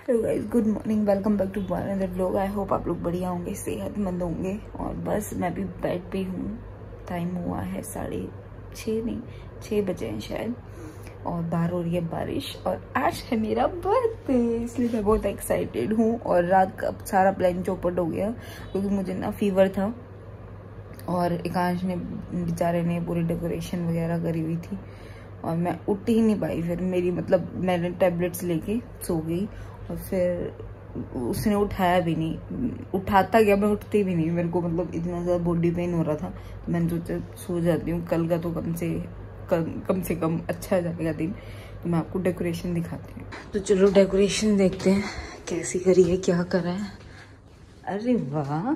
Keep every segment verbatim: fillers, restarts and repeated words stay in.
Hello guys, good morning, welcome back to another vlog. I hope आप लोग बढ़िया होंगे, सेहतमंद होंगे। और बस मैं भी बेड पे हूँ। टाइम हुआ है साढ़े छः नहीं छः बजे हैं शायद, और बाहर हो रही है बारिश। और आज है मेरा बर्थडे, इसलिए मैं बहुत एक्साइटेड हूँ। और रात का सारा प्लान चौपट हो गया क्योंकि मुझे ना फीवर था और एकांश ने बेचारे ने पूरी डेकोरेशन वगैरह करी हुई थी और मैं उठ ही नहीं पाई। फिर मेरी मतलब मैंने टैबलेट्स लेके सो गई और फिर उसने उठाया भी नहीं, उठाता गया, मैं उठती भी नहीं। मेरे को मतलब इतना ज़्यादा बॉडी पेन हो रहा था तो मैंने सोचा सो जाती हूँ, कल का तो कम से कम कम से कम अच्छा जाएगा दिन। तो मैं आपको डेकोरेशन दिखाती हूँ। तो चलो डेकोरेशन देखते हैं कैसी करी है, क्या करा है। अरे वाह,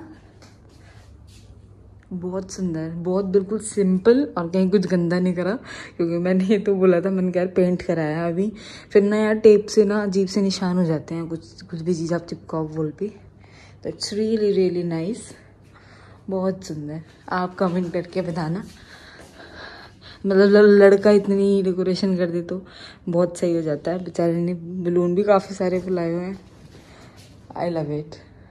बहुत सुंदर, बहुत बिल्कुल सिंपल, और कहीं कुछ गंदा नहीं करा क्योंकि मैंने ये तो बोला था, मैंने कहा पेंट कराया अभी। फिर ना यार टेप से ना अजीब से निशान हो जाते हैं, कुछ कुछ भी चीज़ आप चिपकाओ वॉल पे। तो इट्स रियली रियली नाइस, बहुत सुंदर। आप कमेंट करके बताना, मतलब लड़का इतनी डेकोरेशन कर दे तो बहुत सही हो जाता है। बेचारे ने बलून भी काफ़ी सारे फुलाए हुए हैं। I love it.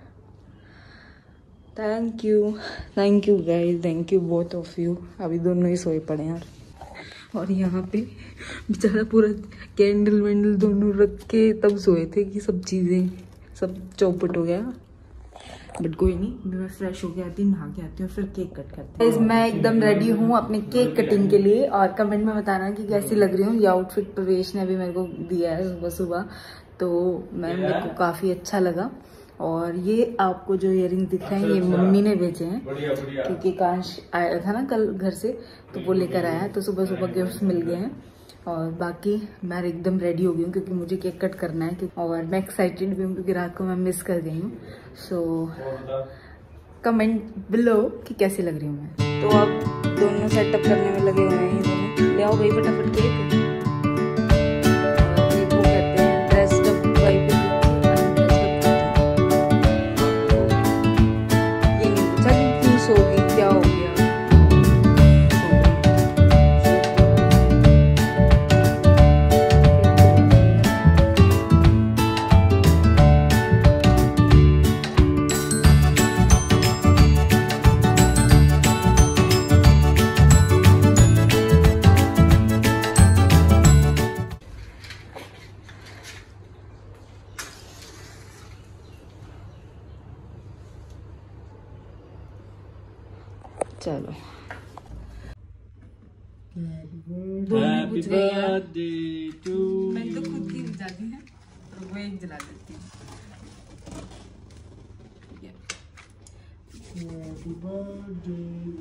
Thank you thank you guys, thank you both of you. अभी दोनों ही सोए पड़े हैं। और यहाँ पे बेचारा पूरा कैंडल वैंडल दोनों रख के तब सोए थे कि सब चीज़ें सब चौपट हो गया। बट कोई नहीं, मैं फ्रेश हो के आती हूँ, नहा के आती हूँ, फिर केक कट करती हूँ। मैं एकदम रेडी हूँ अपने केक कटिंग के लिए। और कमेंट में बताना कि कैसी लग रही हूँ। ये आउटफिट प्रवेश ने अभी मेरे को दिया है सुबह सुबह, तो मैं मेरे को काफ़ी अच्छा लगा। और ये आपको जो इयररिंग दिख रहे हैं ये मम्मी ने भेजे हैं क्योंकि कांश आया था ना कल घर से, तो वो लेकर आया, तो सुबह सुबह गिफ्ट्स मिल गए हैं। और बाकी मैं एकदम रेडी हो गई हूँ क्योंकि मुझे केक कट करना है। और मैं एक्साइटेड भी हूँ क्योंकि रात को मैं मिस कर गई हूँ। सो कमेंट बिलो कि कैसी लग रही हूँ मैं। तो अब दोनों सेटअप करने में लगे हुए हैं, दोनों ले आओ भाई फटाफट केक। चलो हैप्पी बर्थडे टू, मैं तो खुद की जलाती है और वो एक जला देती हूँ। Happy birthday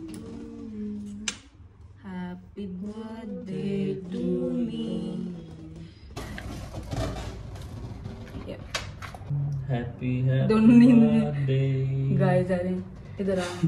happy birthday to me. Happy है दोनों नींद बर्थडे गाए जा रहे हैं, इधर आओ।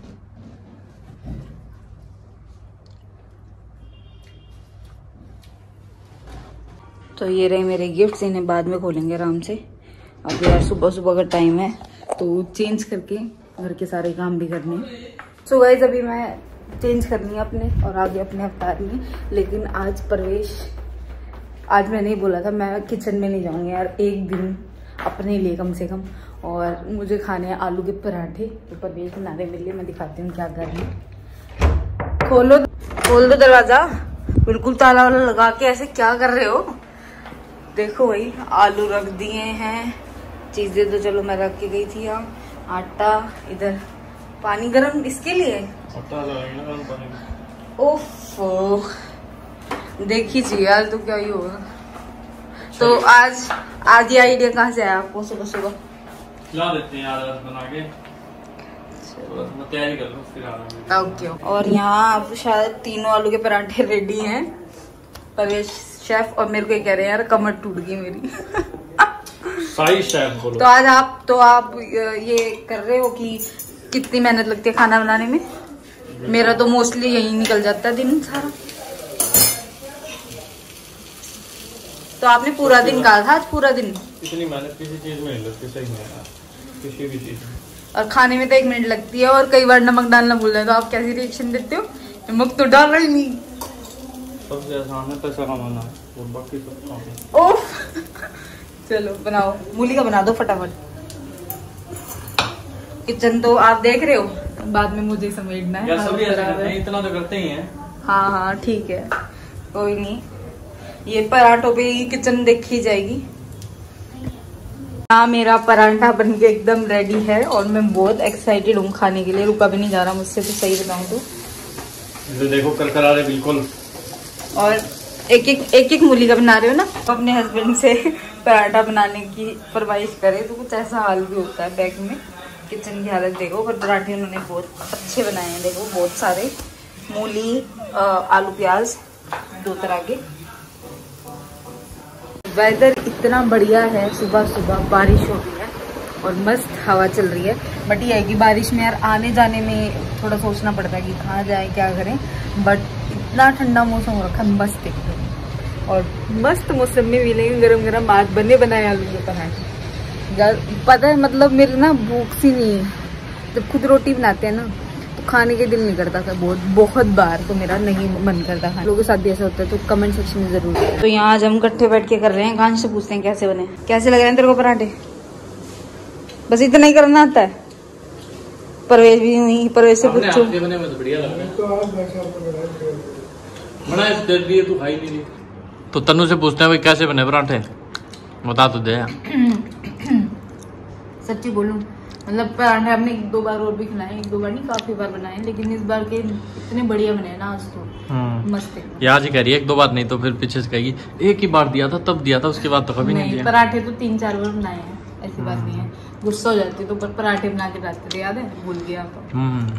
तो ये रहे मेरे गिफ्ट्स, इन्हें बाद में खोलेंगे आराम से। अब यार सुबह सुबह का टाइम है तो चेंज करके घर के सारे काम भी करने हैं। सो गाइस अभी मैं चेंज करनी है अपने और आगे अपने अवतार में। लेकिन आज प्रवेश, आज मैंने ही बोला था मैं किचन में नहीं जाऊंगी यार एक दिन अपने लिए कम से कम। और मुझे खाने हैं आलू के पराठे, तो प्रवेश बनाने मेरे लिए। मैं दिखाती हूँ क्या कर रही हूँ। खोलो खोल दो दरवाजा, बिल्कुल ताला वाला लगा के। ऐसे क्या कर रहे हो? देखो भाई आलू रख दिए हैं, चीजें तो चलो मैं रख के गई थी। यहाँ आटा, इधर पानी गरम इसके लिए। आटा लगाएंगे ना पानी में। ओफो देखी जी यार, तो क्या ही होगा। तो आज आज ये आइडिया कहाँ से आया आपको सुबह सुबह? ला देते हैं यार बना के, तो तैयारी कर लो फिर आना। ओके। और यहाँ अब शायद तीनों आलू के पराठे रेडी हैं। प्रवेश शेफ और मेरे को ये कह रहे हैं यार कमर टूट गई मेरी। साई शेफ बोलो। तो आज आप तो आप ये कर रहे हो कि कितनी मेहनत लगती है खाना बनाने में। मेरा तो मोस्टली यही निकल जाता है दिन सारा। तो आपने पूरा दिन कहा था आज, पूरा दिन। इतनी मेहनत किसी चीज में नहीं लगती, सही में यार, किसी भी चीज में। और खाने में तो एक मिनट लगती है, और कई बार नमक डालना भूल जाए तो आप कैसी रिएक्शन देते हो? नमक तो डाल रही नहीं। सबसे आसान है पैसा कमाना, और बाकी सब काम। ओह चलो बनाओ, मूली का बना दो फटाफट। किचन तो आप देख रहे हो, बाद में मुझे समेटना है। सभी ऐसा करते हैं, इतना तो करते ही हैं। हाँ हाँ ठीक है, कोई नहीं। ये पराठों पे ही किचन देखी जाएगी। हाँ मेरा पराठा बन के एकदम रेडी है और मैं बहुत एक्साइटेड हूँ खाने के लिए। रुका भी नहीं जा रहा मुझसे, तो सही बताऊँ तो। तो देखो करकरा रहे बिल्कुल। और एक एक एक एक मूली का बना रहे हो ना। अपने हस्बैंड से पराठा बनाने की फरमाइश करे तो कुछ ऐसा हाल भी होता है बैग में। किचन की हालत देखो, पर पराठे उन्होंने बहुत अच्छे बनाए हैं। देखो बहुत सारे मूली, आलू प्याज दो तरह के। वेदर इतना बढ़िया है, सुबह सुबह बारिश हो रही है और मस्त हवा चल रही है। बट ये है कि बारिश में यार आने जाने में थोड़ा सोचना पड़ता है कि कहाँ जाए क्या करें। बट इतना ठंडा मौसम हो रखा है, मस्त एकदम। और मस्त मौसम में मिलेंगे गरम गरम आज बने बनाए आलू के पराठे। पता है मतलब मेरे ना भूख सी नहीं है। जब खुद रोटी बनाते हैं ना तो खाने के दिल नहीं करता था। बहुत बहुत बार तो मेरा नहीं मन करता खाने। लोगों के साथ भी ऐसा होता है, तो कमेंट सेक्शन में जरूर। तो यहाँ आज हम इकट्ठे बैठ के कर रहे हैं। कांच से पूछते हैं कैसे बने, कैसे लग रहे हैं तेरे को पराठे। बस इतना ही करना आता है। परवेश भी हुई, परवेश से पूछो। बने में तो बढ़िया लग रहा है। तू खाई नहीं। तो तनु से पूछते हैं भाई कैसे बने पराठे, बता तो दे। सच्ची बोलूं मतलब पराठे हमने एक दो बार और भी खिलाए, एक दो बार नहीं काफी बार बनाए, लेकिन इस बार के इतने बढ़िया बने ना आज तो मस्त है। ये आज ही कह रही है एक दो बार नहीं तो फिर पीछे से कहेगी एक ही बार दिया था तब दिया था, उसके बाद तो कभी नहीं, नहीं दिया। पराठे तो तीन चार बार बनाए हैं, ऐसी बात नहीं है। गुस्सा हो जाती तो पर पराठे बना के लाते थे, याद है? भूल गया तो।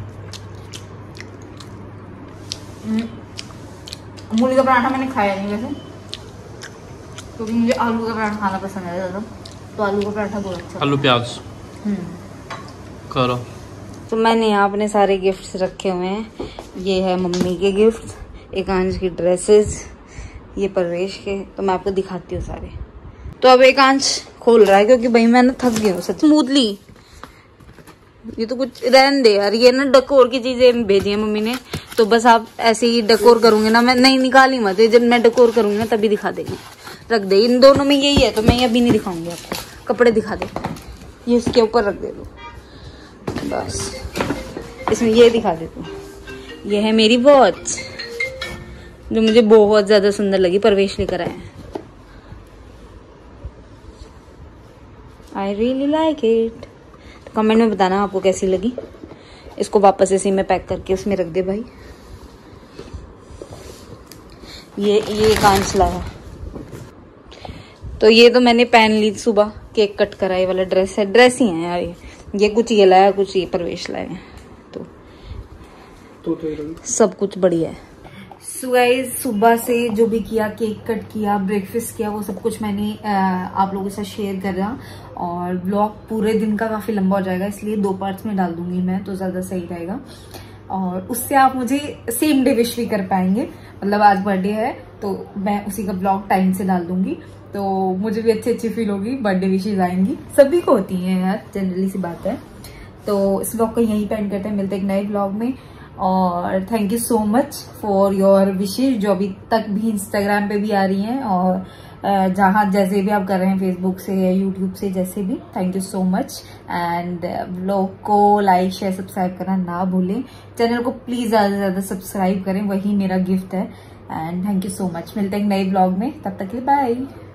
मूली का पराठा मैंने खाया नहीं वैसे, क्योंकि मुझे आलू का पराठा खाना पसंद है ज़्यादा। तो आलू का पराठा बहुत अच्छा, आलू प्याज करो। तो मैंने यहाँ अपने सारे गिफ्ट्स रखे हुए हैं। ये है मम्मी के गिफ्ट्स, एकांश की ड्रेसेस, ये परवेश के। तो मैं आपको दिखाती हूँ सारे। तो अब एकांश खोल रहा है क्योंकि भाई मैं ना थक गई हूँ सच। स्मूथली ये तो कुछ रहने दे यार। ये ना डेकोर की चीजें भेजी है मम्मी ने, तो बस आप ऐसे ही डेकोर करूंगे ना। मैं नहीं निकाली मत, जब मैं डेकोर करूंगी ना तभी दिखा देंगे। रख दे, इन दोनों में यही है तो मैं अभी नहीं दिखाऊंगी आपको। कपड़े दिखा दे, ये इसके ऊपर रख दे दो बस। इसमें ये दिखा दे तू। ये है मेरी वॉच जो मुझे बहुत ज्यादा सुंदर लगी, परवेश लेकर आए। I really like it. Comment में बताना आपको कैसी लगी। इसको वापस इसी में पैक करके उसमें रख दे भाई। ये ये कांच लाया, तो ये तो मैंने पहन ली सुबह। केक कट करा, ये वाला ड्रेस है, ड्रेस ही है यार ये। ये कुछ ये लाया, कुछ ये परवेश लाया, तो, तो, तो सब कुछ बढ़िया है। सो गाइस सुबह से जो भी किया, केक कट किया, ब्रेकफास्ट किया, वो सब कुछ मैंने आ, आप लोगों के साथ शेयर कर रहा। और ब्लॉग पूरे दिन का काफी लंबा हो जाएगा, इसलिए दो पार्ट्स में डाल दूंगी मैं, तो ज्यादा सही रहेगा। और उससे आप मुझे सेम डे विश भी कर पाएंगे। मतलब आज बर्थडे है तो मैं उसी का ब्लॉग टाइम से डाल दूंगी, तो मुझे भी अच्छी अच्छी फील होगी। बर्थडे विशेज आएंगी, सभी को होती हैं यार, जनरली सी बात है। तो इस ब्लॉग को यहीं पे एंड करते हैं, मिलते हैं एक नए ब्लॉग में। और thank you so much for your wishes, जो अभी तक भी इंस्टाग्राम पे भी आ रही हैं और जहाँ जैसे भी आप कर रहे हैं, फेसबुक से या यूट्यूब से, जैसे भी। Thank you so much. And blog को लाइक शेयर सब्सक्राइब करना ना भूलें। चैनल को प्लीज ज्यादा से ज्यादा सब्सक्राइब करें, वही मेरा गिफ्ट है। And thank you so much. मिलते हैं एक नए ब्लॉग में, तब तक के लिए बाय।